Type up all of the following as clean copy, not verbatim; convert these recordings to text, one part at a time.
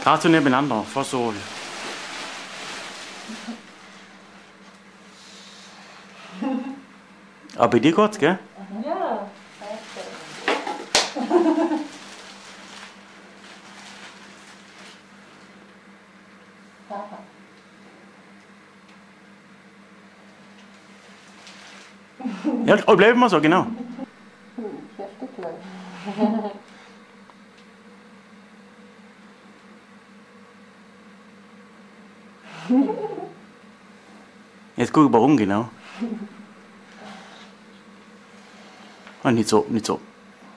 Gerade so nebeneinander, fast so. Aber bei dir geht's, gell? Ja. Ja, oh, bleiben wir so, genau. Heftig gleich. Jetzt guck ich warum, genau. Ah, nicht so, nicht so.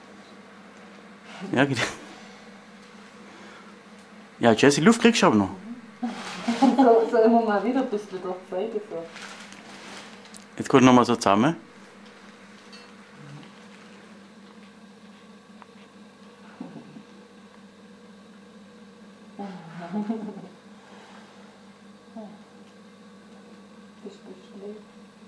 Ja, genau. Ja, Jesse, Luft kriegst du aber noch. So immer mal wieder ein bisschen durch die Seite so. Jetzt kommt nochmal so zusammen. Bist du schlecht?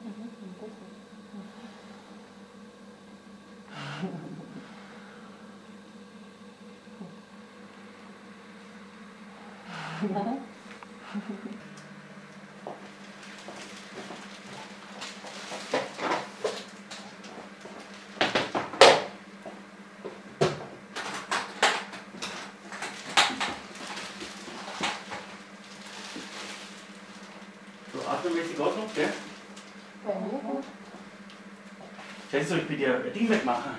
So atemmäßig geht noch, gell? Bei mir gut. Jesse, soll ich bei dir ein Ding wegmachen?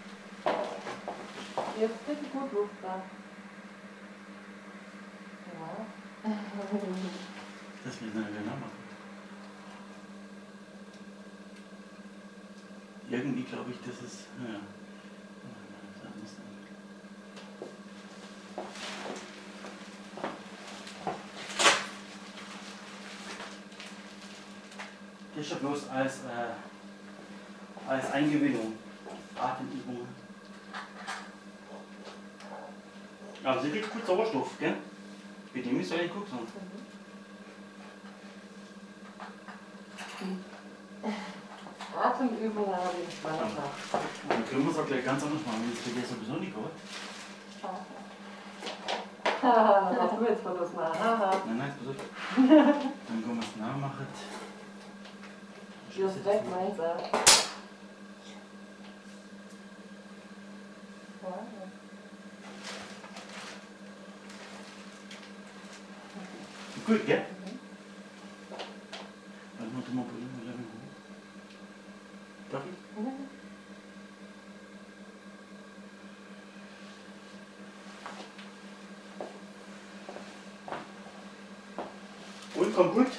Jetzt ist gut Luft da. Ja. Das will ich dann genau machen. Irgendwie glaube ich, das ist. Ja. Das ist ja bloß als Eingewöhnung. Atemübungen. Aber sie kriegt gut Sauerstoff, gell? Bei dem ist eigentlich gut so. Atemübungen habe ich mal gemacht. Dann können wir es auch gleich ganz anders machen, wenn es bei dir sowieso nicht geht. Haha, was du jetzt Fotos machen? Haha. Nein, nein, pass auf. Dann können wir es nachmachen. Du hast direkt meins. Gut, gell? Warte mal, du mal probieren. Darf ich? Und, kommt gut?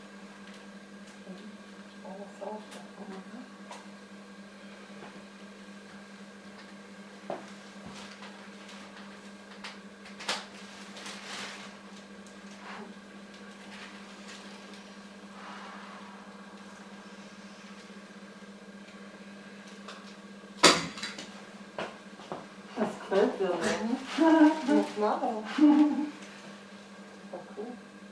Das gefällt dir, ne? Muss machen. Ist doch cool.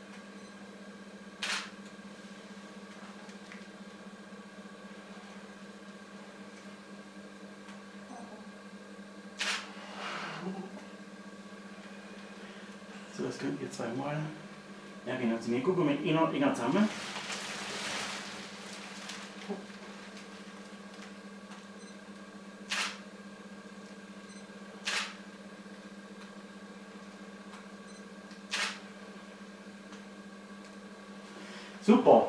So, das könnt ihr zweimal. Ja, genau. Zu mir gucken wir enger zusammen. Super.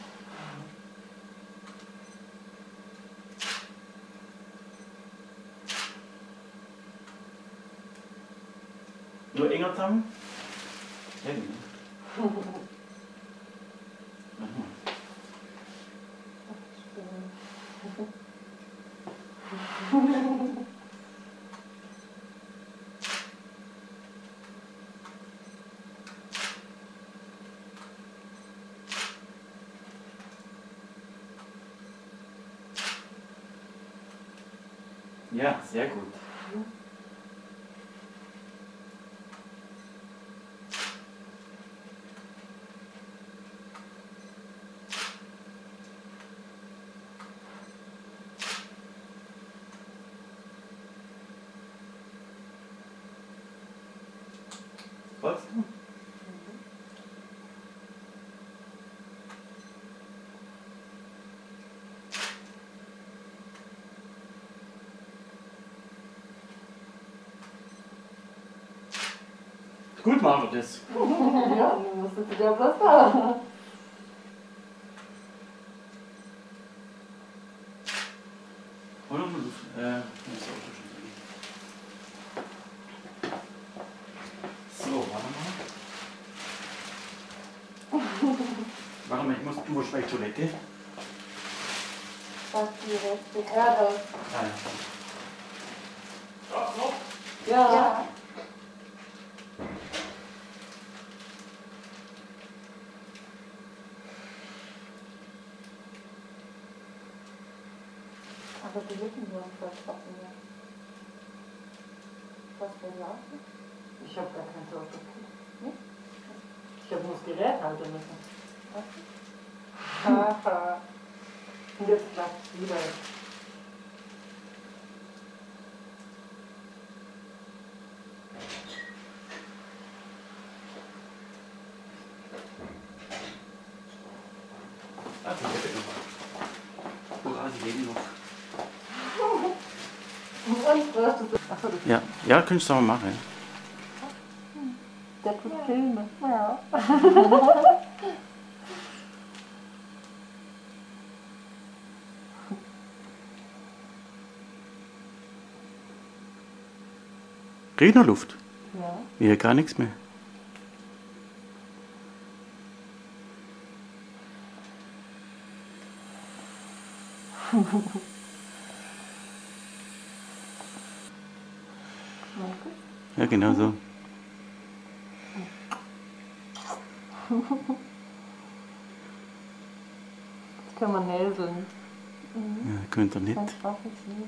Nur enger zusammen. Ja, genau. Mach mal. Ja, sehr gut. Was? Gut machen wir das. Ja, du musstest ja was da. Oder? Ist auch schon drin. So, warte mal. Warte mal, du musst bei Toilette. Was die rechte Erde. Ah, ja. Noch? Ja. Aber die Lippen sollen voll trocken werden. Was für ein Laufen? Ich habe gar kein Sauerstoffkühl. Nicht? Ich habe nur das Gerät halten müssen. Haha. Und jetzt klappt es wieder. Ah, die Lippe noch. Hurra, die leben noch. Und was du achso, das Ja, ja, könntest du auch mal machen. der tut Filme. Ja. Rednerluft. Ja. Hier gar nichts mehr. Ja, genau so. Das kann man näseln. Ja, könnt ihr nicht. Ganz brav ist nicht.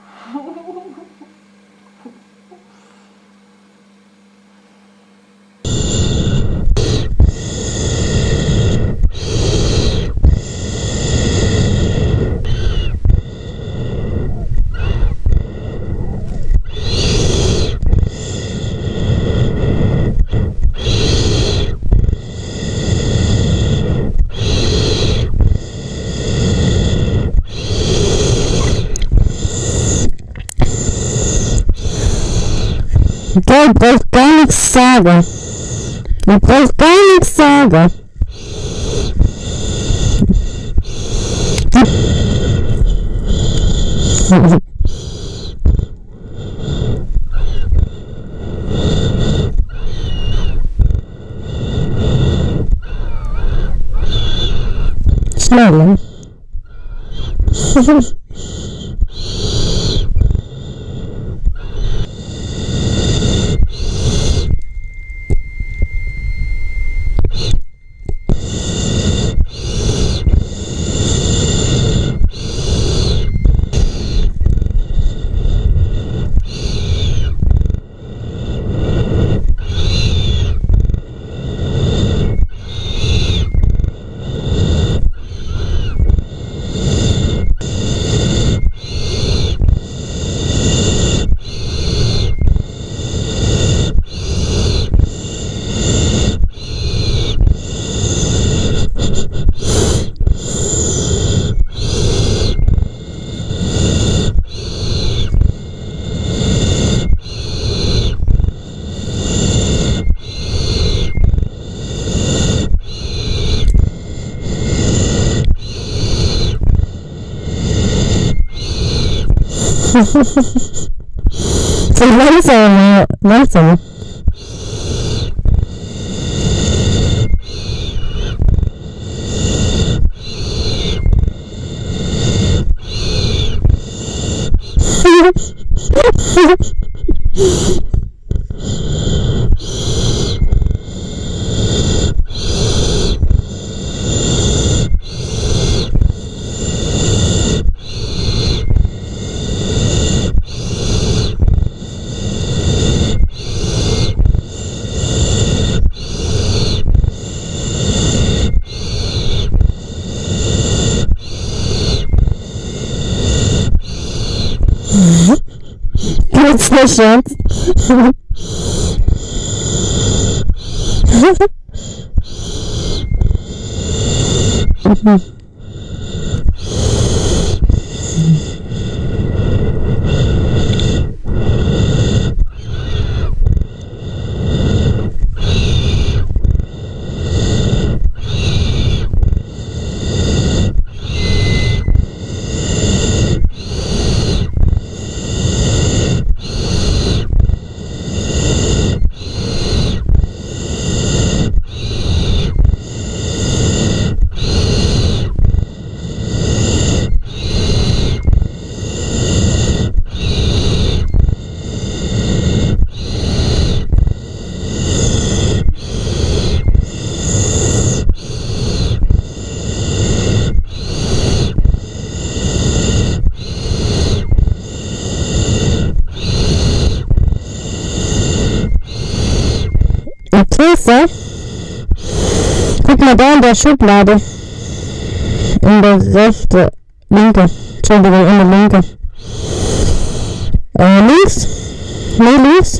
Der braucht gar nichts sagen. Du brauchst gar nichts sagen. Schneller. So langsam, langsam. Jetzt nicht jetzt. Käse. Guck mal da in der Schublade. In der linke. Entschuldigung, in der linke. Links? Nee, links.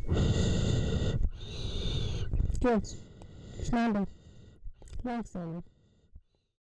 Gut, schneller, langsamer.